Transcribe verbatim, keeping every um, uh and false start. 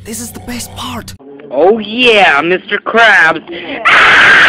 This is the best part. Oh yeah, Mister Krabs. Ah!